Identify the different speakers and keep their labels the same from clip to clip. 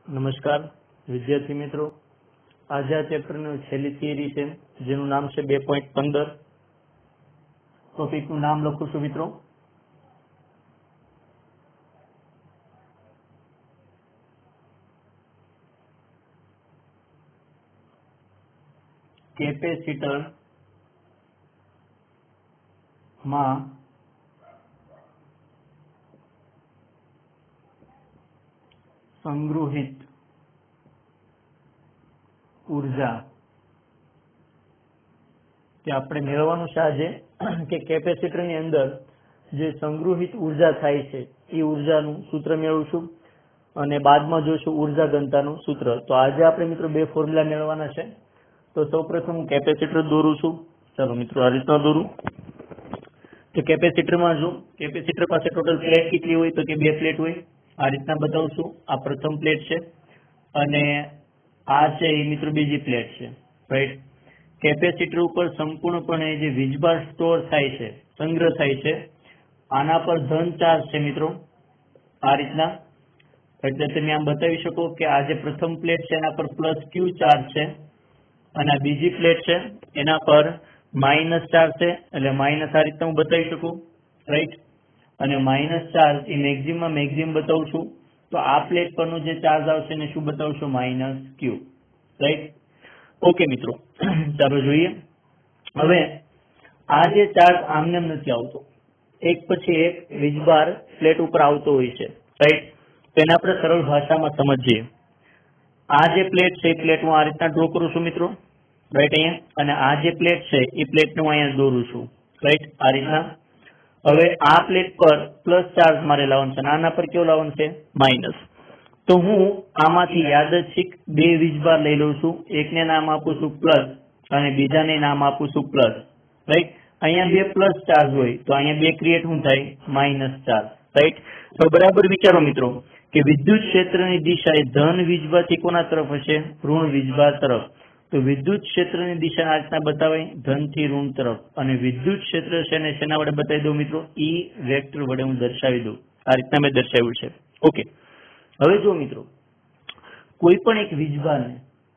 Speaker 1: નમસ્કાર વિદ્યાર્થી મિત્રો, આજે આ ચેપ્ટરની છેલ્લી થિયરી છે જેનું નામ છે 2.15. ટોપિકનું નામ લખું છું મિત્રો, કેપેસિટર માં સંગ્રહિત ઉર્જા કે આપણે મેળવવાનું છે આજે કે કેપેસિટરની અંદર જે સંગ્રહિત ઉર્જા થાય છે એ ઉર્જાનું સૂત્ર મેળવશું અને બાદમાં જોઈશું ઉર્જા ઘનતાનું સૂત્ર. તો આજે આપણે મિત્રો બે ફોર્મ્યુલા મેળવવાના છે. તો સૌપ્રથમ હું કેપેસિટર દોરું છું. ચાલો મિત્રો આ રીતના દોરું. તો કેપેસિટરમાં જો કેપેસિટર પાસે ટોટલ પ્લેટ કેટલી હોય તો કે બે પ્લેટ હોય. આ રીતના બતાવશું. આ પ્રથમ પ્લેટ છે અને આ છે એ મિત્રો બીજી પ્લેટ છે, રાઈટ. કેપેસિટર ઉપર સંપૂર્ણપણે જે વીજભાર સ્ટોર થાય છે, સંગ્રહ થાય છે, આના પર ધન ચાર્જ છે મિત્રો, આ રીતના. એટલે તમે આમ બતાવી શકો કે આ જે પ્રથમ પ્લેટ છે એના પર પ્લસ ક્યુ ચાર્જ છે અને આ બીજી પ્લેટ છે એના પર માઇનસ ચાર્જ છે, એટલે માઇનસ આ રીતના હું બતાવી શકું, રાઈટ. અને માઇનસ ચાર્જ એ મેક્સિમમ બતાવું છું. તો આ પ્લેટ પરનો જે ચાર્જ આવશે એને શું બતાવશો? માઇનસ ક્યુ, રાઈટ. ઓકે મિત્રો, ચાલો જોઈએ. હવે આ જે ચાર્જ આમને નથી આવતો, એક પછી એક વીજભાર પ્લેટ ઉપર આવતો હોય છે, રાઈટ. તો એને આપણે સરળ ભાષામાં સમજીએ. આ જે પ્લેટ છે એ પ્લેટ હું આ રીતના ડ્રો કરું છું મિત્રો, રાઈટ, અહીંયા. અને આ જે પ્લેટ છે એ પ્લેટને હું અહીંયા દોરું છું, રાઈટ, આ રીતના. હવે આ પ્લેટ પર પ્લસ ચાર્જ મારે લાવવાનું છે અને આના પર કેવો લાવવાનું છે? માઇનસ. તો હું આમાંથી યાદચ્છિક બે વીજભાર લઈ લઉં છું. એકને નામ આપું છું પ્લસ અને બીજાને નામ આપું છું પ્લસ, રાઈટ. અહીંયા બે પ્લસ ચાર્જ હોય તો અહીંયા બે ક્રિએટ શું થાય? Minus charge, right. તો બરાબર વિચારો મિત્રો કે વિદ્યુત ક્ષેત્રની દિશા એ ધન વીજભારથી કોના તરફ હશે? ઋણ વીજભાર તરફ. તો વિદ્યુત ક્ષેત્રની દિશા આ રીતના બતાવાય, ધન થી ઋણ તરફ. અને વિદ્યુત ક્ષેત્ર છે ને શેના વડે બતાવી દઉં મિત્રો? ઈ વેક્ટર વડે હું દર્શાવી દઉં. આ રીતના મેં દર્શાવ્યું છે. ઓકે. હવે જો મિત્રો, કોઈ પણ એક વીજભારને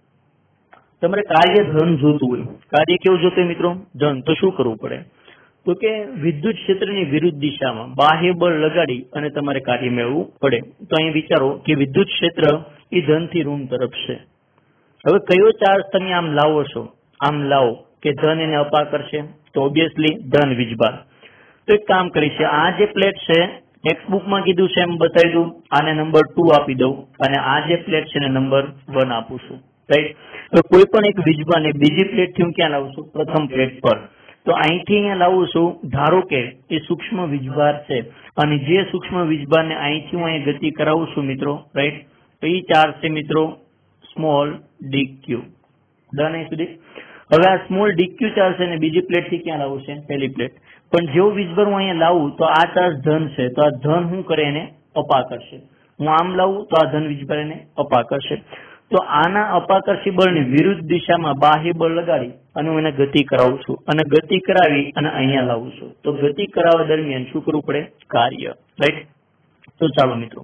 Speaker 1: તમારે કાર્ય ધન જોતું હોય, કાર્ય કેવું જોતું હોય મિત્રો? ધન. તો શું કરવું પડે? તો કે વિદ્યુત ક્ષેત્રની વિરુદ્ધ દિશામાં બાહ્ય બળ લગાડી અને તમારે કાર્ય મેળવવું પડે. તો અહીં વિચારો કે વિદ્યુત ક્ષેત્ર એ ધન થી ઋણ તરફ છે. હવે કયો ચાર્જ તમે આમ લાવો છો? આમ લાવો કે ધન એને અપા કરશે, તો ઓબ્વિયસલી ધન વીજભાર. તો એક કામ કરીશું, આ જે પ્લેટ છે ટેક્સ્ટ બુકમાં કીધું છે એમ બતાવી દઉં, આને નંબર 2 આપી દઉં અને આ જે પ્લેટ છે એને નંબર 1 આપું છું, રાઈટ. તો કોઈ પણ એક વીજભારને બીજી પ્લેટ થી હું ક્યાં લાવું છું? પ્રથમ પ્લેટ પર. તો અહીંથી અહીંયા લાવું છું. ધારો કે એ સૂક્ષ્મ વીજભાર છે અને જે સૂક્ષ્મ વીજભારને અહીંથી હું અહીંયા ગતિ કરાવું છું મિત્રો, રાઈટ. તો એ ચાર્જ છે મિત્રો સ્મોલ ડીક્યુ. ડન અહીં સુધી. હવે આ સ્મોલ ડીક્યુ ચાર્જ છે ને બીજી પ્લેટ થી ક્યાં લાવવું છે? પહેલી પ્લેટ. પણ જેવો વીજભાર હું અહીંયા લાવું તો આ ચાર્જ ધન છે, તો આ ધન શું કરે? એને અપા કરશે. હું આમ લાવું તો આ ધન વીજભાર એને અપા કરશે. તો આના અપાકર્ષી બળની વિરુદ્ધ દિશામાં બાહ્ય બળ લગાડી અને હું એને ગતિ કરાવું છું અને ગતિ કરાવી અને અહીંયા લાવું છું. તો ગતિ કરાવવા દરમિયાન શું કરવું પડે? કાર્ય, રાઈટ. તો ચાલો મિત્રો,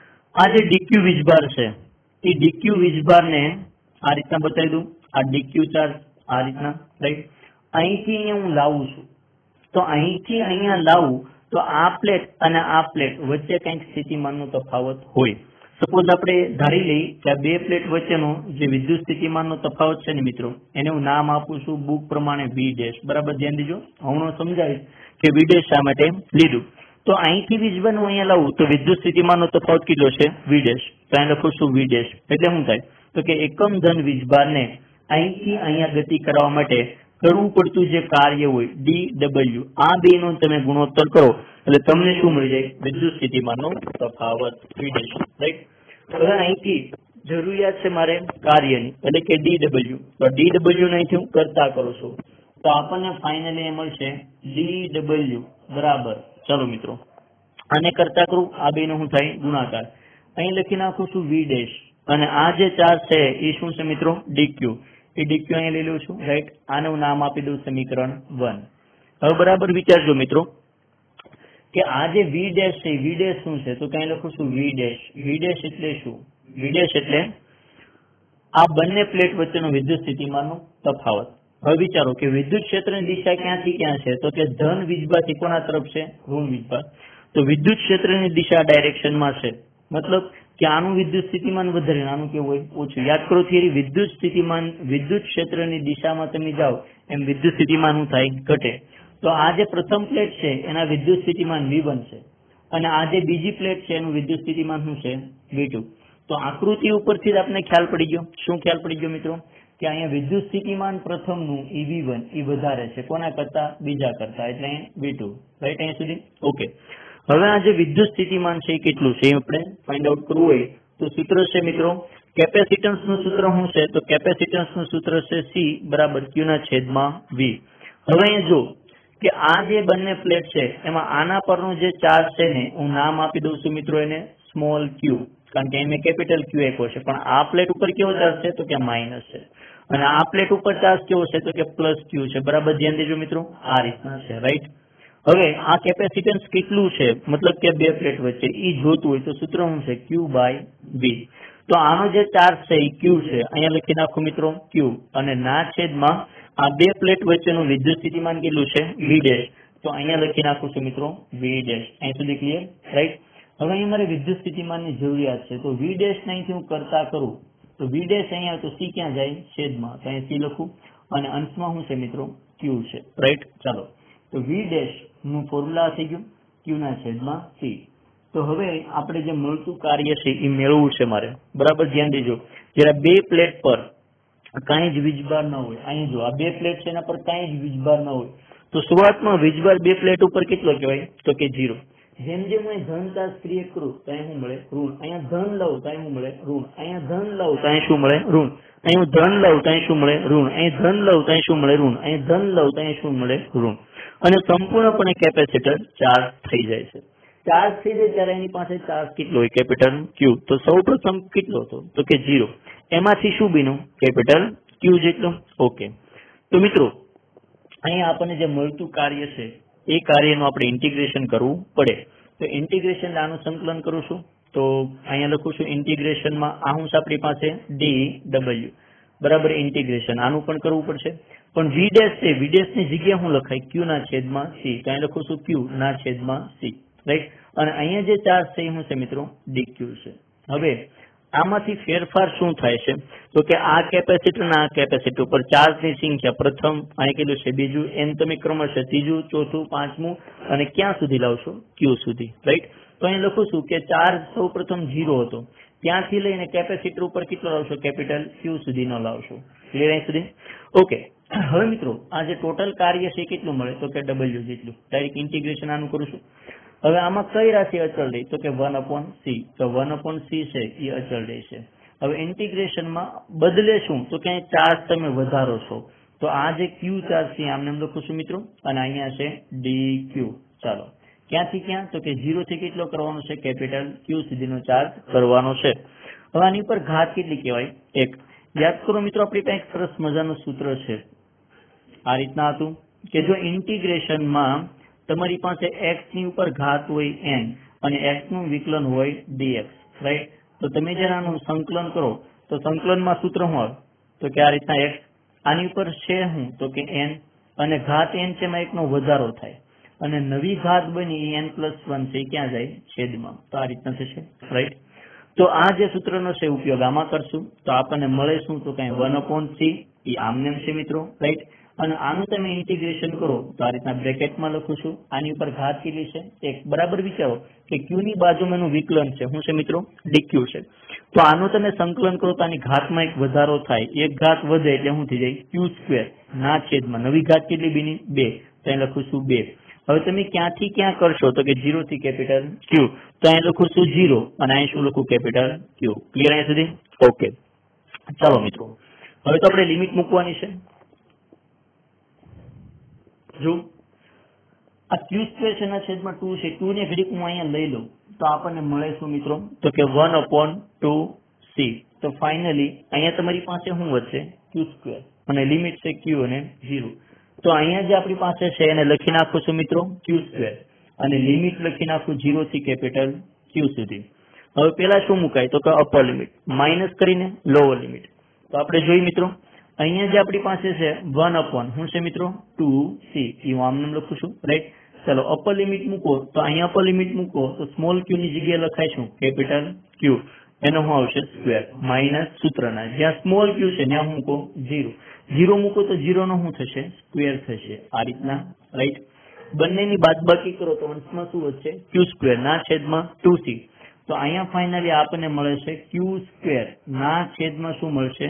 Speaker 1: આ જે ડીક્યુ વીજભાર છે એ ડીક્યુ વીજભારને આ રીતના બતાવી દઉં. આ ડીક્યુ ચાર્જ આ રીતના, રાઈટ. અહીંથી અહીંયા હું લાવું છું. તો અહીંથી અહીંયા લાવું તો આ પ્લેટ અને આ પ્લેટ વચ્ચે કંઈક સ્થિતિમાનનો તફાવત હોય. સપોઝ આપણે ધારી લઈએ કે આ બે પ્લેટ વચ્ચેનો જે વિદ્યુત સ્થિતિમાનનો તફાવત છે ને મિત્રો, એને હું નામ આપું છું બુક પ્રમાણે V ડેશ. બરાબર ધ્યાન દીજો. હું સમજાવીશ કે V ડેશ શા માટે લીધું. તો અહીંથી વીજભાર હું અહીંયા લાવું તો વિદ્યુત સ્થિતિમાનનો તફાવત કેટલો છે? V dash. તો અહીં લખું છું V ડેશ. એટલે શું થાય? તો કે એકમ ધન વીજભારને અહીંથી અહીંયા ગતિ કરવા માટે કરવું પડતું જે કાર્ય હોય DW, આ બે નો તમે ગુણોત્તર કરો એટલે તમને શું મળી જાય? વિદ્યુત સ્થિતિમાનનો તફાવત, V ડેશ, રાઈટ. હવે અહીંથી જરૂરિયાત છે મારે કાર્યની, એટલે કે DW. તો DW ને અહીંથી હું કરતા કરું છું તો આપણને ફાઇનલી એ મળશે DW બરાબર. ચલો મિત્રો, આને કરતા કરું, આ બે નો શું થાય? ગુણાકાર. અહીં લખી નાખું છું V ડેશ અને આ જે ચાર્જ છે એ શું છે મિત્રો? DQ. એ DQ અહીંયા લઈ લઉં છું, રાઈટ. આને હું નામ આપી દઉં સમીકરણ 1. હવે બરાબર વિચારજો મિત્રો કે આ જે V ડેશ છે, V ડેશ શું છે? તો કઈ લખું છું V ડેશ. V ડેશ એટલે શું? V ડેશ એટલે આ બંને પ્લેટ વચ્ચેનો વિદ્યુત સ્થિતિમાનનો તફાવત. હવે વિચારો કે વિદ્યુત ક્ષેત્રની દિશા ક્યાંથી ક્યાં છે, તો કે ધન વીજભારથી કોના તરફ છે, ઋણ વીજભાર. તો વિદ્યુત ક્ષેત્રની દિશા ડાયરેક્શનમાં છે, મતલબ કે આનું વિદ્યુત સ્થિતિમાન વધારે, આનું કેવું હોય, ઓછું. યાદ કરો થિયરી, વિદ્યુત સ્થિતિમાન વિદ્યુત ક્ષેત્રની દિશામાં તમે જાઓ એમ વિદ્યુત સ્થિતિમાન શું થાય, ઘટે. તો આ જે પ્રથમ પ્લેટ છે એના વિદ્યુત સ્થિતિમાન V1 છે અને આ જે બીજી પ્લેટ છે એનું વિદ્યુત સ્થિતિમાન શું છે, V2. તો આકૃતિ ઉપરથી જ આપણે ખ્યાલ પડી ગયો. શું ખ્યાલ પડી ગયો મિત્રો? કે અહીંયા વિદ્યુત સ્થિતિમાન પ્રથમનું V1 એ વધારે છે કોના કરતા, બીજા કરતા, એટલે V2. રાઈટ, અહીંયા સુધી ઓકે. હવે આ જે વિદ્યુત સ્થિતિમાન છે એ કેટલું છે એ આપણે ફાઇન્ડ આઉટ કરવું હોય તો સૂત્ર છે મિત્રો, કેપેસિટન્સ નું સૂત્ર શું છે, તો કેપેસિટન્સ નું સૂત્ર છે C બરાબર Q/V. હવે અહીંયા જો કે આ જે બંને પ્લેટ છે એમાં આના પરનો જે ચાર્જ છે ને હું નામ આપી દઉં છું મિત્રો એને સ્મોલ q, કારણ કે એમ કેપિટલ Q આપ્યો છે, પણ આ પ્લેટ ઉપર કેવો ચાર્જ છે, તો કે માઇનસ છે, અને આ પ્લેટ ઉપર ચાર્જ કેવો છે, તો કે પ્લસ Q છે. બરાબર, ધ્યાન દેજો મિત્રો, આ રીતના છે. રાઈટ, હવે આ કેપેસિટન્સ કેટલું છે, મતલબ કે બે પ્લેટ વચ્ચે ઈ જોતું હોય તો સૂત્ર શું છે, Q/V. તો આનો જે ચાર્જ છે એ Q છે, અહીંયા લખી નાખો મિત્રો Q, અને ના છેદમાં આ બે પ્લેટ વચ્ચેનું વિદ્યુત સ્થિતિમાન કેટલું છે, V ડેશ. તો અહીંયા લખી નાખું છું મિત્રો V ડેશ. અહીં સુધી ક્લિયર? રાઈટ. હવે અહીંયા મારે વિદ્યુત સ્થિતિમાનની જરૂરિયાત છે, તો V ડેશ અહીંથી હું કરતા કરું તો V ડેશ અહીંયા તો C ક્યાં જાય, છેદમાં, તો અહીં C લખું અને અંશમાં શું છે મિત્રો, Q છે. રાઈટ, ચાલો તો V ડેશ નું ફોર્મ્યુલા થઈ ગયું Q/C. તો હવે આપણે જે મળતું કાર્ય છે એ મેળવવું છે મારે. બરાબર, ધ્યાન દેજો, જયારે બે પ્લેટ પર કાંઈ જ વીજભાર ન હોય, અહીં જો આ બે પ્લેટ છે એના પર કાંઈ જ વીજભાર ન હોય તો શરૂઆતમાં વીજભાર બે પ્લેટ ઉપર કેટલો કહેવાય, તો કે 0. જેમ જેમ હું ધન ચાર્જ ક્રિએટ કરું તો અહીં શું મળે, ઋણ. અહીંયા ધન લઉં તો અહીં શું મળે, ઋણ. અહીંયા ધન લઉં તો અહીં શું મળે, ઋણ. અહીં હું ધન લઉં તો અહીં શું મળે, ઋણ. અહીં ધન લઉં તો અહીં શું મળે, ઋણ. અહીં ધન લઉં તો અહીં શું મળે, ઋણ. અને સંપૂર્ણપણે કેપેસિટર ચાર્જ થઈ જાય છે. ચાર્જ થઈ જાય ત્યારે એની પાસે ચાર્જ કેટલો હોય, કેપિટલ Q. તો સૌ પ્રથમ કેટલો હતો, તો કે 0. એમાંથી શું બન્યું, કેપિટલ Q જેટલો. ઓકે, તો મિત્રો અહીંયા આપણને જે મળતું કાર્ય છે એ કાર્યનું આપણે ઇન્ટિગ્રેશન કરવું પડે. તો ઇન્ટિગ્રેશન આનું સંકલન કરું છું તો અહીંયા લખું છું ઇન્ટિગ્રેશનમાં આ હું આપણી પાસે dw બરાબર, ઇન્ટિગ્રેશન આનું પણ કરવું પડશે, પણ V ડેશ છે, V ડેશ ની જગ્યાએ હું લખાય Q/C. તો અહીં લખું છું Q/C. રાઈટ, અને અહીંયા જે ચાર્જ છે એ શું છે મિત્રો, dq છે. હવે આમાંથી ફેરફાર શું થાય છે, તો કે આ કેપેસિટર ના આ કેપેસિટર ઉપર ચાર્જની સંખ્યા પ્રથમ અહીં કેટલું છે, બીજું, એમ તમે ક્રમશઃ ત્રીજું, ચોથું, પાંચમું અને ક્યાં સુધી લાવશો, Q સુધી. રાઈટ, તો અહીં લખું છું કે ચાર્જ સૌ પ્રથમ 0 હતો, ત્યાંથી લઈને કેપેસિટર ઉપર કેટલો લાવશો, કેપિટલ Q સુધીનો લાવશો. ક્લિયર અહીં સુધી? ઓકે. હવે મિત્રો આ જે ટોટલ કાર્ય છે કેટલું મળે, તો કે W જેટલું. ડાયરેક્ટ ઇન્ટિગ્રેશન આનું કરું છું. હવે આમાં કઈ રાશિ અચળ રહી, તો કે 1/C. તો 1/C છે એ અચળ રહેશે. હવે ઇન્ટિગ્રેશનમાં બદલે શું, તો કે અહીં ચાર્જ તમે વધારો છો, તો આ જે Q ચાર્જ છે આમને એમ લખું છું મિત્રો, અને અહીંયા છે dq. ચાલો, ક્યાંથી ક્યાં, તો કે 0 થી કેટલો કરવાનો છે, કેપિટલ Q સુધીનો ચાર્જ કરવાનો છે. હવે આની ઉપર ઘાત કેટલી કહેવાય, 1. યાદ કરો મિત્રો, આપણી પાસે એક સરસ મજાનું સૂત્ર છે, આ રીતના હતું કે જો ઇન્ટિગ્રેશનમાં તમારી પાસે x ની ઉપર ઘાત હોય n અને x નું વિકલન હોય dx. રાઈટ, તો તમે જયારે આનું સંકલન કરો તો સંકલનમાં સૂત્ર શું આવે, તો કે આ રીતના x, આની ઉપર છે શું, તો કે n, અને ઘાત n છે એમાં 1 નો વધારો થાય અને નવી ઘાત બની n+1 છે ક્યાં જાય, છેદમાં. તો આ રીતના થશે. રાઈટ, તો આ જે સૂત્રનો છે ઉપયોગ આમાં કરશું તો આપણને મળે શું, તો કઈ 1/C. એ આમને છે મિત્રો. રાઈટ, અને આનું તમે ઇન્ટિગ્રેશન કરો તો આ રીતના બ્રેકેટમાં લખું છું, આની ઉપર ઘાત કેટલી છે, 1. બરાબર, વિચારો કે Q ની બાજુમાં એનું વિકલન છે, શું છે મિત્રો, dq છે. તો આનું તમે સંકલન કરો તો આની ઘાતમાં એક વધારો થાય, એક ઘાત વધે એટલે શું થઈ જાય, Q² ના છેદમાં નવી ઘાત કેટલી બની, 2. તો અહીં લખું છું 2. હવે તમે ક્યાંથી ક્યાં કરશો, તો કે 0 થી કેપિટલ Q. તો અહીં લખું છું 0 અને અહીં શું લખું, કેપિટલ Q. ક્લિયર અહીં સુધી? ઓકે, ચાલો મિત્રો હવે તો આપણે લિમિટ મૂકવાની છે. જો આ Q² છે ના છેદમાં 2 છે, 2 ને ઘડીક હું અહીંયા લઈ લઉં તો આપણને મળે શું મિત્રો, તો કે 1/2C. તો ફાઇનલી અહીંયા તમારી પાસે શું વધશે, Q² અને લિમિટ છે Q અને 0. તો અહીંયા જે આપણી પાસે છે એને લખી નાખું છું મિત્રો Q² અને લિમિટ લખી નાખું 0 થી કેપિટલ Q સુધી. હવે પેલા શું મુકાય તો કે અપર લિમિટ માઇનસ કરીને લોઅર લિમિટ. તો આપણે જોઈએ મિત્રો અહીંયા જે આપણી પાસે છે 1/, શું છે મિત્રો 2c, હું આમ નામ લખું છું, રાઈટ. ચાલો અપર લિમિટ મૂકો તો અહીંયા અપર લિમિટ મૂકો તો સ્મોલ ક્યુ ની જગ્યાએ લખાઈશું કેપિટલ ક્યુ, એનો શું આવશે સ્ક્વેર, માઇનસ સૂત્રના જ્યાં સ્મોલ ક્યુ છે ત્યાં મૂકો 0, 0 મૂકો તો 0 નો શું થશે સ્ક્વેર થશે, આ રીતના, રાઈટ. બંનેની બાદબાકી કરો તો અંશમાં શું વધશે ક્યુ સ્ક્વેર ના છેદમાં 2c. તો અહીંયા ફાઇનલી આપણને મળે છે ક્યુ સ્ક્વેર ના છેદમાં શું મળશે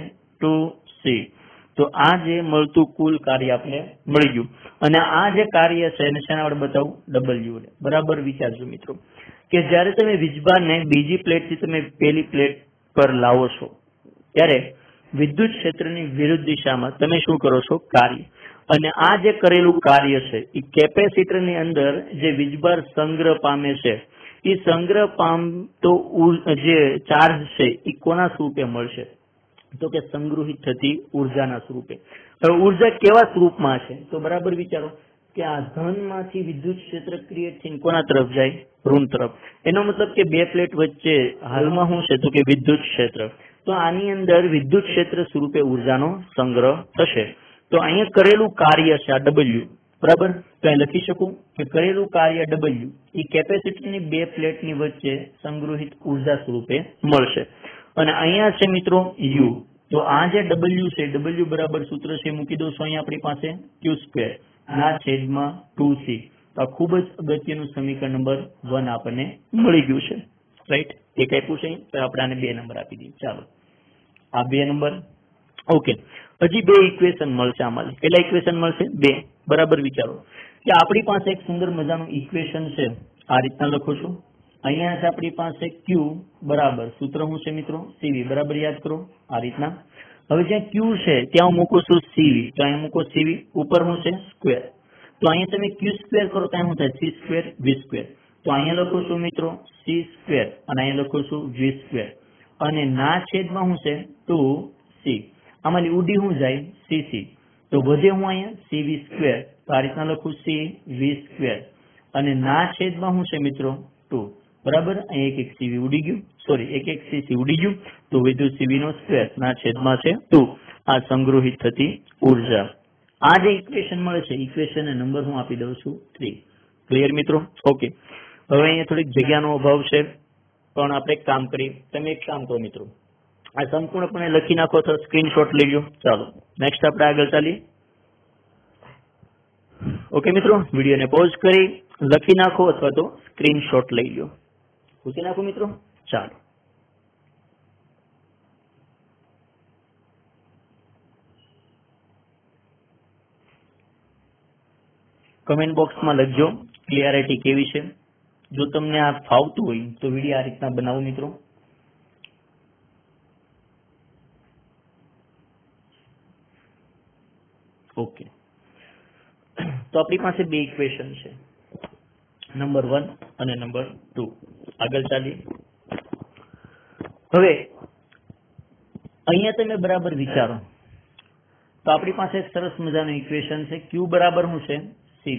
Speaker 1: 2c. તો આ જે મળતું કુલ કાર્ય આપણે મળી ગયું. અને આ જે કાર્ય છે એને શેના વડે બતાવું W વડે. બરાબર વિચારજો મિત્રો કે જ્યારે તમે વીજભારને બીજી પ્લેટથી તમે પેલી પ્લેટ પર લાવો છો ત્યારે વિદ્યુત ક્ષેત્રની વિરુદ્ધ દિશામાં તમે શું કરો છો કાર્ય. અને આ જે કરેલું કાર્ય છે એ કેપેસિટરની અંદર જે વીજભાર સંગ્રહ પામે છે એ સંગ્રહ પામતો જે ચાર્જ છે એ કોના સ્વરૂપે મળશે તો કે સંગ્રહિત થતી ઉર્જાના સ્વરૂપે. હવે ઉર્જા કેવા સ્વરૂપમાં છે તો બરાબર વિચારો કે આ ધનમાંથી વિદ્યુત ક્ષેત્ર ક્રિએટ થઈને કોના તરફ જાય ઋણ તરફ. એનો મતલબ કે બે પ્લેટ વચ્ચે હાલમાં શું છે તો કે વિદ્યુત ક્ષેત્ર. તો આની અંદર વિદ્યુત ક્ષેત્ર સ્વરૂપે ઉર્જાનો સંગ્રહ થશે. તો અહીંયા કરેલું કાર્ય છે આ W, બરાબર. તો અહીં લખી શકું કે કરેલું કાર્ય W એ કેપેસિટરની બે પ્લેટની વચ્ચે સંગ્રહિત ઉર્જા સ્વરૂપે મળશે. અને અહીંયા છે મિત્રો U. તો આ જે W છે W બરાબર સૂત્ર છે મૂકી દઉં છું અહીંયા આપણી પાસે ક્યુ સ્ક્વેર ના છેદમાં 2c. તો આ ખૂબ જ અગત્યનું સમીકરણ નંબર 1 આપણને મળી ગયું છે, રાઈટ. એક આપ્યું છે તો આપણે આને 2 નંબર આપી દઈએ. ચાલો આ 2 નંબર, ઓકે. હજી 2 ઇક્વેશન મળશે આમાં. કેટલા ઇક્વેશન મળશે 2. બરાબર વિચારો કે આપણી પાસે એક સુંદર મજાનું ઇક્વેશન છે, આ રીતના લખું છું. અહીંયા છે આપણી પાસે Q બરાબર સૂત્ર શું છે મિત્રો CV, બરાબર યાદ કરો આ રીતના. હવે જ્યાં Q છે ત્યાં હું મૂકું છું CV, તો અહીંયા મૂકો CV, ઉપર શું છે સ્ક્વેર. તો અહીંયા તમે Q સ્ક્વેર કરો તો શું થાય C સ્ક્વેર V સ્ક્વેર. તો અહીંયા લખું છું મિત્રો C સ્ક્વેર અને અહીંયા લખું છું V સ્ક્વેર અને ના છેદમાં શું છે 2c. આમાંથી ઉડી શું જાય CC, તો વધે હું અહીંયા CV સ્ક્વેર, તો આ રીતના લખું CV સ્ક્વેર અને ના છેદમાં શું છે મિત્રો 2, બરાબર. અહીં એક CV ઉડી ગયું, સોરી એક CC ઉડી ગયું, તો વિદ્યુત CV નો સ્ક્વેર ના છેદમાં છે 2. આ સંગ્રહિત થતી ઉર્જા. આ જે ઇક્વેશન મળે છે ઇક્વેશન નંબર હું આપી દઉં છું 3. ક્લિયર મિત્રો? ઓકે. હવે અહીંયા થોડીક જગ્યાનો અભાવ છે પણ આપણે એક કામ કરીએ. તમે એક કામ કરો મિત્રો, આ સંપૂર્ણપણે લખી નાખો તો સ્ક્રીનશોટ લઈ લો. ચાલો નેક્સ્ટ આપણે આગળ ચાલીએ. ઓકે મિત્રો, વિડીયોને પોઝ કરી લખી નાખો અથવા તો સ્ક્રીનશોટ લઈ લો. પૂછી નાખો મિત્રો. ચાલો કમેન્ટ બોક્સમાં લખજો ક્લિયરિટી કેવી છે. જો તમને આ ફાવતું હોય તો વિડીયો આ રીતના બનાવો મિત્રો. ઓકે, તો આપણી પાસે 2 ઇક્વેશન છે, નંબર 1 અને નંબર 2. આગળ ચાલીએ. હવે અહીંયા તમે બરાબર વિચારો તો આપણી પાસે એક સરસ મજાનું ઇક્વેશન છે Q બરાબર શું છે CV.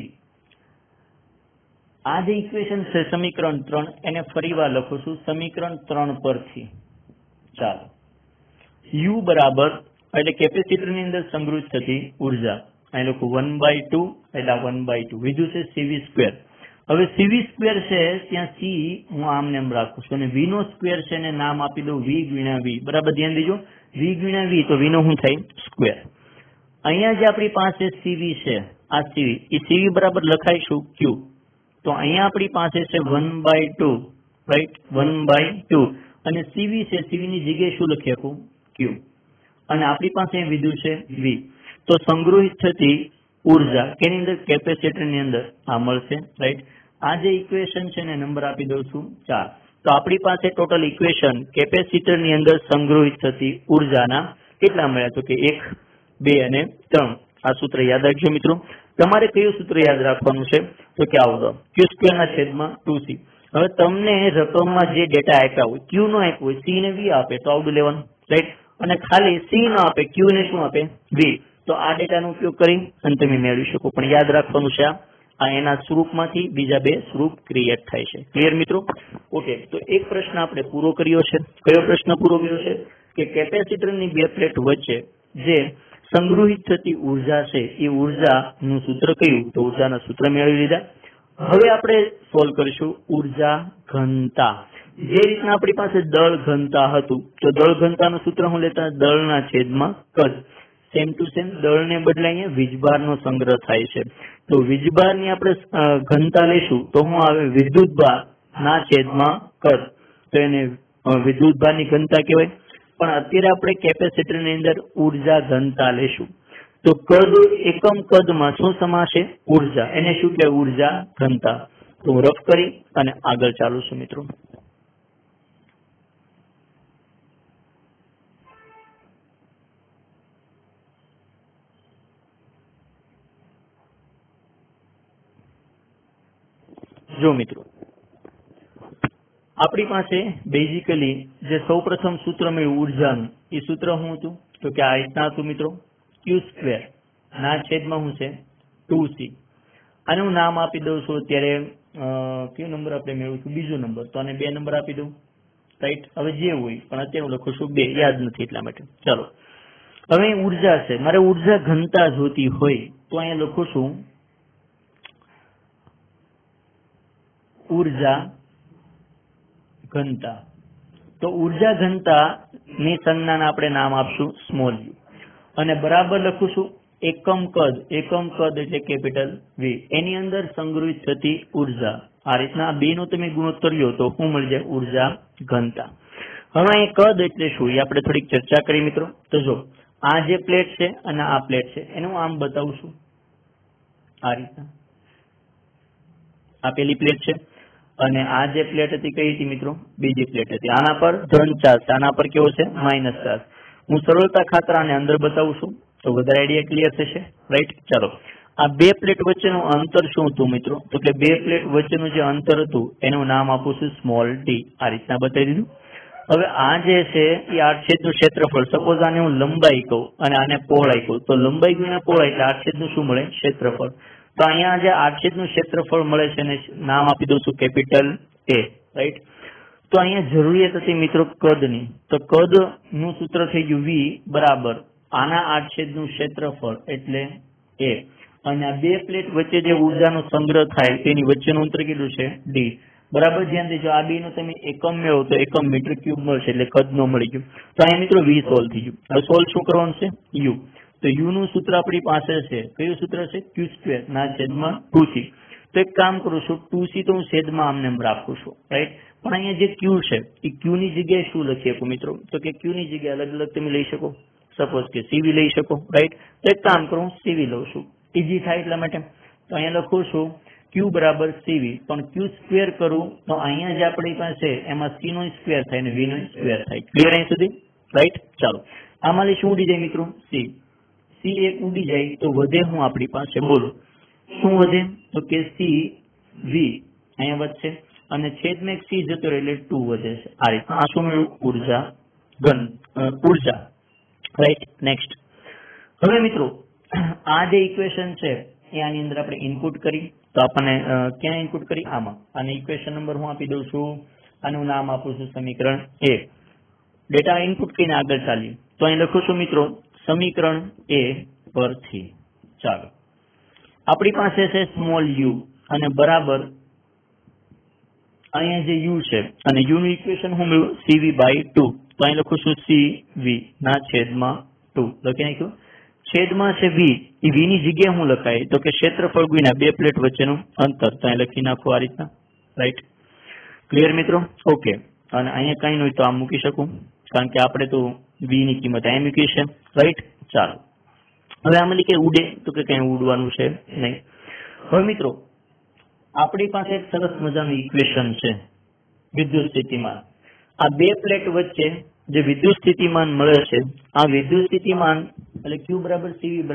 Speaker 1: આ જે ઇક્વેશન છે સમીકરણ 3, એને ફરીવાર લખું છું સમીકરણ 3 પરથી. ચાલો U બરાબર એટલે કેપેસિટરની અંદર સંગ્રહિત થતી ઉર્જા, અહીં લખું 1/2 એટલે 1/2 બીજું છે CV સ્ક્વેર. હવે CV સ્ક્વેર છે ત્યાં C હું આમ નામ રાખું છું અને V નો સ્ક્વેર છે એને નામ આપી દઉં V ગુણ્યા V. બરાબર ધ્યાન દેજો, V ગુણ્યા V તો V નો શું થાય સ્ક્વેર. અહીંયા જે આપણી પાસે CV છે આ CV એ CV બરાબર લખાઈશું Q. તો અહીંયા આપણી પાસે છે 1/2, રાઈટ 1/2 અને CV છે CV ની જગ્યાએ શું લખી શકું Q અને આપણી પાસે વિદ્યુત છે V. તો સંગ્રહિત થતી ઉર્જા કેની અંદર કેપેસિટરની અંદર આ મળશે, રાઈટ. આ જે ઇક્વેશન છે ને નંબર આપી દઉં છું 4. તો આપણી પાસે ટોટલ ઇક્વેશન કેપેસિટરની અંદર સંગ્રહિત થતી ઉર્જાના કેટલા મળ્યા તો કે 1, 2 અને 3. આ સૂત્ર યાદ રાખજો મિત્રો. તમારે કયું સૂત્ર યાદ રાખવાનું છે તો કે આવડો Q સ્ક્વેર ના છેદમાં 2c. હવે તમને રકમમાં જે ડેટા આપ્યા હોય Q નો આપ્યો હોય C ને V આપે તો આવડું લેવાનું, રાઈટ. અને ખાલી C નો આપે Q ને શું આપે V. તો આ ડેટાનો ઉપયોગ કરી અને તમે મેળવી શકો. પણ યાદ રાખવાનું છે આ એના સ્વરૂપમાંથી બીજા બે સ્વરૂપ ક્રિએટ થાય છે. ક્લિયર મિત્રો? ઓકે, તો એક પ્રશ્ન આપણે પૂરો કર્યો છે. કયો પ્રશ્ન પૂરો કર્યો છે? કે કેપેસિટરની બે પ્લેટ વચ્ચે જે સંગ્રહિત થતી ઉર્જા છે એ ઉર્જાનું સૂત્ર કયું? તો ઉર્જાના સૂત્ર મેળવી લીધા. હવે આપણે સોલ્વ કરીશું ઉર્જા ઘનતા. જે રીતના આપણી પાસે દળ ઘનતા હતું, તો દળ ઘનતાનું સૂત્ર હું લેતા દળના છેદમાં કદ. સેમ ટુ સેમ દળને બદલે અહીંયા વીજભારનો સંગ્રહ થાય છે. તો વીજભારની આપણે ઘનતા લઈશું તો હું આવે વિદ્યુતભાર ના છેદમાં કદ. તો એને વિદ્યુતભારની ઘનતા કહેવાય. પણ અત્યારે આપણે કેપેસિટરની અંદર ઉર્જા ઘનતા લેશું. તો કદ એકમ કદમાં શું સમાશે? ઉર્જા. એને શું કહેવાય? ઉર્જા ઘનતા. તો હું રફ કરી અને આગળ ચાલુ છું મિત્રો. જો મિત્રો, આપણી પાસે બેઝિકલી જે સૌ પ્રથમ સૂત્ર મળ્યું ઉર્જાનું, એ સૂત્ર શું હતું? તો કે આ રીતના હતું મિત્રો, Q² ના છેદમાં શું છે? 2C. આને હું નામ આપી દઉં છું અત્યારે. કયો નંબર આપણે મેળવું છું? બીજો નંબર. તો આને 2 નંબર આપી દઉં. રાઈટ? હવે જે હોય, પણ અત્યારે હું લખું છું 2, યાદ નથી એટલા માટે. ચાલો, હવે ઉર્જા છે, મારે ઉર્જા ઘનતા જોતી હોય તો અહીંયા લખું છું ઉર્જા ઘનતા. તો ઉર્જા ઘનતા ની સંજ્ઞાને આપણે નામ આપશું સ્મોલ u અને બરાબર લખું છું એકમ કદ. એકમ કદ એટલે કેપિટલ V. એની અંદર સંગ્રહિત થતી ઉર્જા. આ રીતના બે નો તમે ગુણોત્તર લ્યો તો શું મળી જાય? ઉર્જા ઘનતા. હવે અહીં કદ એટલે શું એ આપણે થોડીક ચર્ચા કરી મિત્રો. તો જો આ જે પ્લેટ છે અને આ પ્લેટ છે એને હું આમ બતાવું છું. આ રીતના આ પેલી પ્લેટ છે અને આ જે પ્લેટ હતી કઈ હતી મિત્રો? બીજી પ્લેટ હતી. આના પર ધન ચાર્જ છે, આના પર કેવો છે? Minus charge. હું સરળતા ખાતર આને અંદર બતાવું છું તો વધારે આઈડિયા ક્લિયર થશે. રાઈટ? ચાલો, આ બે પ્લેટ વચ્ચેનું અંતર શું હતું મિત્રો? તો કે બે પ્લેટ વચ્ચેનું જે અંતર હતું એનું નામ આપું છું સ્મોલ d. આ રીતના બતાવી દીધું. હવે આ જે છે એ આડછેદનું ક્ષેત્રફળ. સપોઝ આને હું લંબાઈ કહું અને આને પહોળાઈ કહું તો લંબાઈ ગુણ્યા પહોળાઈ એટલે આડછેદનું શું મળે? ક્ષેત્રફળ. તો અહીંયા જે આડછેદનું ક્ષેત્રફળ મળે છે એને નામ આપી દઉં છું કેપિટલ A. રાઈટ? તો અહીંયા જરૂરિયાત હતી મિત્રો કદની. તો કદ નું સૂત્ર થઈ ગયું V બરાબર આના આડછેદનું ક્ષેત્રફળ એટલે A. અને આ બે પ્લેટ વચ્ચે જે ઉર્જાનો સંગ્રહ થાય તેની વચ્ચેનું અંતર કેટલું છે? D. બરાબર? ધ્યાન દેજો, આ બે નો તમે એકમ મેળવો તો એકમ મીટર ક્યુબ મળશે એટલે કદ નો મળી ગયું. તો અહીંયા મિત્રો V સોલ્વ થઈ ગયું. હવે સોલ્વ શું કરવાનું છે? U. તો U નું સૂત્ર આપણી પાસે છે. કયું સૂત્ર છે? Q² ના છેદમાં 2C. તો એક કામ કરું છું, 2C તો હું છેદમાં આમને એમ રાખું છું. રાઈટ? પણ અહીંયા જે Q છે એ Q ની જગ્યાએ શું લખી શકું મિત્રો? તો કે Q ની જગ્યાએ અલગ અલગ તમે લઈ શકો. સપોઝ કે CV લઈ શકો. રાઈટ? તો એક કામ કરું, CV લઉં છું, ઈઝી થાય એટલા માટે. તો અહીંયા લખું છું Q બરાબર CV. પણ Q² કરું તો અહીંયા જે આપણી પાસે એમાં C નો સ્ક્વેર થાય અને V નો સ્ક્વેર થાય. ક્લિયર અહીં સુધી? રાઈટ? ચાલો, આમાંથી શું ઉડી જાય મિત્રો? C. C એક ઉડી જાય તો વધે હું આપણી પાસે? બોલો શું વધે? તો કે CV અહીંયા વધશે અને છેદમાં એક C જતો રહે એટલે 2 વધે છે. આ રીતના આ શું મળ્યું? ઉર્જા ઘન ઉર્જા. રાઈટ? નેક્સ્ટ. હવે મિત્રો આ જે ઇક્વેશન છે એ આની અંદર આપણે ઇનપુટ કરી તો આપણને ક્યાં ઇનપુટ કરી? આમાં. અને ઇક્વેશન નંબર હું આપી દઉં છું, આનું નામ આપું છું સમીકરણ 1. ડેટા ઇનપુટ કરીને આગળ ચાલીએ તો અહીં લખું છું મિત્રો સમીકરણ A પરથી. ચાલો, આપણી પાસે છે સ્મોલ u અને બરાબર અહીંયા જે u છે અને u નું ઇક્વેશન હું મેળવું? CV/2. તો અહીં લખું છું CV ના છેદમાં 2. લખી નાખ્યું. છેદમાં છે V. એ V ની જગ્યાએ હું લખાય? તો કે ક્ષેત્રફળ ગુણ્યા બે પ્લેટ વચ્ચેનું અંતર. તો અહીં લખી નાખું આ રીતના. રાઈટ? ક્લિયર મિત્રો? ઓકે. અને અહીંયા કઈ નહીં તો આમ મૂકી શકું કારણ કે આપણે તો V ની કિંમત અહીં મૂકી છે. રાઈટ? ચાલો, હવે આમાં કઈ ઉડે? તો કે કઈ ઉડવાનું છે નહીં. હવે મિત્રો આપણી પાસે એક સરસ મજાનું ઇક્વેશન છે વિદ્યુત સ્થિતિમાન. આ બે પ્લેટ વચ્ચે જે વિદ્યુત સ્થિતિમાન મળે છે, આ વિદ્યુત સ્થિતિમાન એટલે Q બરાબર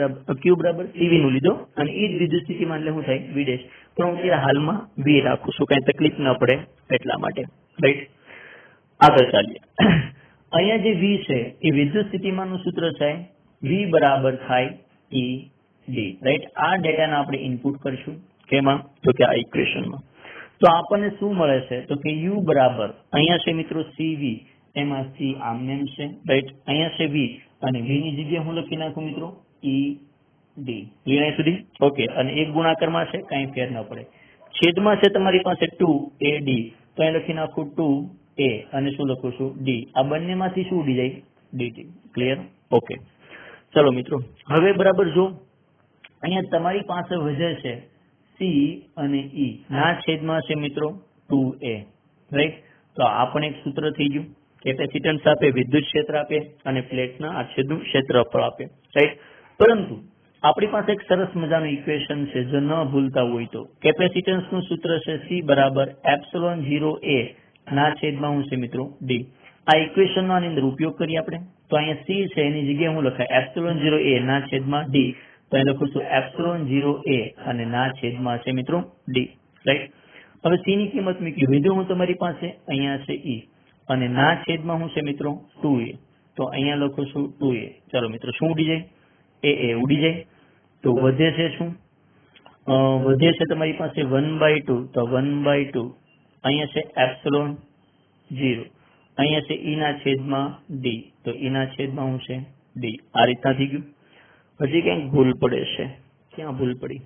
Speaker 1: CV નું લીધો અને એ જ વિદ્યુત સ્થિતિમાન એટલે શું થાય? V'. પણ હું અત્યારે હાલમાં V રાખું છું, કઈ તકલીફ ન પડે એટલા માટે. રાઈટ? આગળ ચાલીએ. અહીંયા જે V છે એ વિદ્યુત સ્થિતિમાન નું સૂત્ર છે V બરાબર થાય ED. રાઈટ? આ ડેટાને આપણે ઇનપુટ કરશું. કેમાં? તો કે આ ઇક્વેશનમાં. તો આપણને શું મળે છે? તો કે u બરાબર અહીંયા છે મિત્રો cv, એમાં c આમનેમ છે, રાઈટ. અહીંયા છે v અને v ની જગ્યાએ હું લખી નાખું મિત્રો ed. ક્લિયર અહીં સુધી? ઓકે. અને એક ગુણાકારમાં છે, કાંઈ ફેર ન પડે. છેદમાં છે તમારી પાસે 2ad, તો અહીં લખી નાખું 2a અને શું લખું છું d. આ બંનેમાંથી શું ઉડી જાય? dt. ક્લિયર? ઓકે. ચલો મિત્રો, હવે બરાબર જો અહીંયા તમારી પાસે વધે છે c અને e, ના છેદમાં છે મિત્રો 2a, રાઈટ. તો આ પણ એક સૂત્ર થઈ ગયું. કેપેસિટન્સ આપે, વિદ્યુત ક્ષેત્ર આપે અને પ્લેટના આછેદનું ક્ષેત્રફળ આપે, રાઈટ. પરંતુ આપણી પાસે એક સરસ મજાનું ઇક્વેશન છે, જો ન ભૂલતા હોય તો. કેપેસિટન્સનું સૂત્ર છે c બરાબર એપ્સિલોન 0a ના છેદમાં હું છે મિત્રો d. આ ઇક્વેશનનો આની અંદર ઉપયોગ કરીએ આપણે. તો અહીંયા c છે, એની જગ્યાએ હું લખાય એપ્સિલોન 0a ના છેદમાં d. તો અહીં લખું છું એપ્સિલોન 0a અને ના છેદમાં છે મિત્રો d, રાઈટ. હવે c ની કિંમત મૂકી, વધ્યું હું તમારી પાસે અહીંયા છે e અને ના છેદમાં હું છે મિત્રો 2a. તો અહીંયા લખું છું 2a. ચાલો મિત્રો, શું ઉડી જાય? a ઉડી જાય. તો વધે છે શું? વધે છે તમારી પાસે 1/2. તો 1/2 અહીંયા છે એપ્સિલોન 0, અહીંયા છે e ના છેદમાં d. તો e ના છેદમાં હું છે d. આ રીતના થઈ ગયું. હજી ક્યાંક ભૂલ પડે છે? ક્યાં ભૂલ પડી?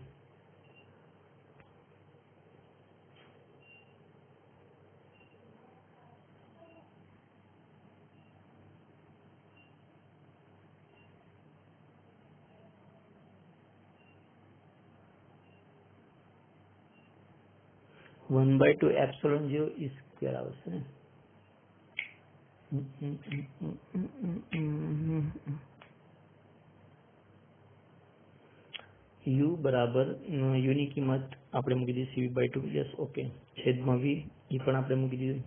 Speaker 1: One by two epsilon 0 E square આવશે ને? u બરાબર u ની કિંમત આપણે મૂકી દીધી cv/2. Yes, okay. છેદમાં v, એ પણ આપણે મૂકી દીધું.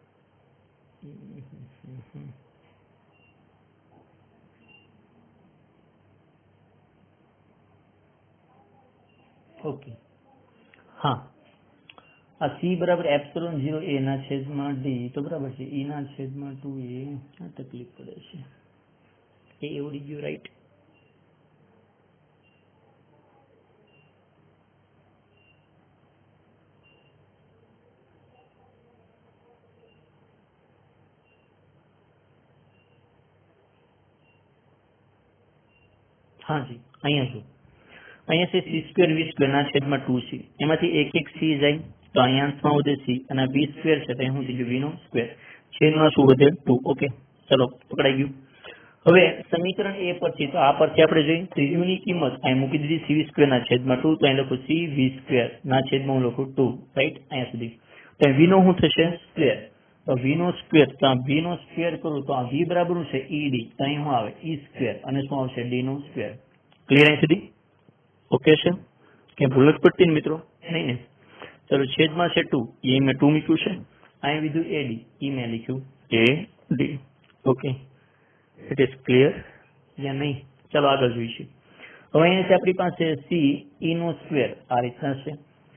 Speaker 1: ઓકે. હા, આ c બરાબર એપ્સિલોન 0a ના છેદમાં d. તો બરાબર છે. e ના છેદમાં 2a. આ તકલીફ પડે છે. એ ઉડી ગયું, રાઈટ. હા જી, અહીંયા જો અહીંયા છે c² v² ના છેદમાં 2c. એમાંથી એક એક c જાય તો અહીંયા અંશમાં વધે c અને b² છે તો અહીં શું થઈ ગયું? v નો સ્ક્વેર. છેદમાં શું વધે? 2. ઓકે, ચલો પકડાઈ ગયું. હવે સમીકરણ એ પરથી, તો આ પરથી આપણે જોઈએ તો u ની કિંમત અહીં મૂકી દીધી cv² ના છેદમાં 2. તો અહીં લખું cv² ના છેદમાં હું લખું 2, રાઈટ. અહીંયા સુધી તો v નો શું થશે? સ્ક્વેર. તો v નો સ્ક્વેર, તો v નો સ્ક્વેર કરું તો આ v બરાબર છે ed. તો અહીં શું આવે? e² અને શું આવશે? d નો સ્ક્વેર. ક્લિયર અહીં સુધી? ઓકે છે? કે ભૂલ જ પડતી ને મિત્રો? નહીં ને? ચલો, છેદમાં છે 2, એ મેં 2 મૂક્યું છે. અહીં વિધું ad, એ મેં લખ્યું ad. Okay, it is clear યા નહીં? ચલો આગળ જોઈશું. હવે અહીંયા છે આપણી પાસે c e નો સ્ક્વેર. આ રીતના છે.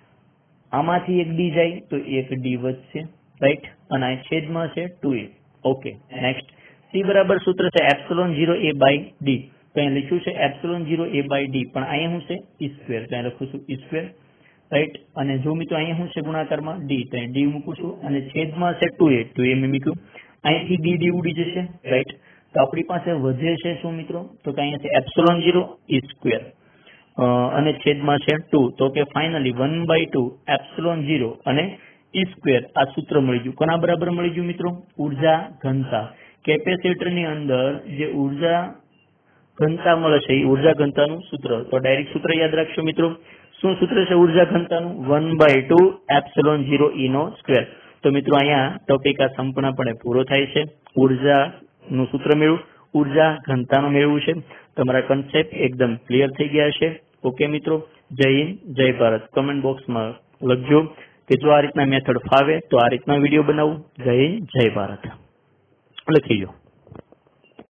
Speaker 1: આમાંથી એક d જાય તો એક d વધશે, રાઈટ. અને આ છેદમાં છે 2a. Okay, next. c બરાબર સૂત્ર છે એપ્સિલોન 0a/d. તો અહીં લખ્યું છે એપ્સિલોન 0a/d, પણ અહીંયા શું છે? e². તો અહીં લખું છું e², રાઈટ. અને જો મિત્રો અહીંયા શું છે ગુણાકારમાં? d. તો અહીં d મૂકું છું અને છેદમાં છે 2a. 2a મેં મૂક્યું. અહીંથી d ઉડી જશે, રાઈટ. તો આપણી પાસે વધે છે શું મિત્રો? તો કે અહીંયા છે એપ્સિલોન 0 e² અને છેદમાં છે 2. તો કે ફાઇનલી 1/2 એપ્સિલોન 0 અને e². આ સૂત્ર મળી ગયું. કોના બરાબર મળી ગયું મિત્રો? ઉર્જા ઘનતા. કેપેસિટરની અંદર જે ઉર્જા ઘનતા મળે છે એ ઉર્જા ઘનતાનું સૂત્ર. તો ડાયરેક્ટ સૂત્ર યાદ રાખશો મિત્રો. શું સૂત્ર છે ઉર્જા ઘનતાનું? 1/2 એપ્સિલોન 0 e નો સ્ક્વેર. તો મિત્રો અહીંયા ટોપિક આ સંપૂર્ણપણે પૂરો થાય છે. ઉર્જાનું સૂત્ર મેળવ્યું, ઉર્જા ઘનતાનું મેળવ્યું છે. તમારા કન્સેપ્ટ એકદમ ક્લિયર થઈ ગયા છે. ઓકે મિત્રો, જય હિન્દ, જય ભારત. કમેન્ટ બોક્સમાં લખજો કે જો આ રીતના મેથડ ફાવે તો આ રીતના વિડીયો બનાવું. જય હિન્દ, જય ભારત લખી લો.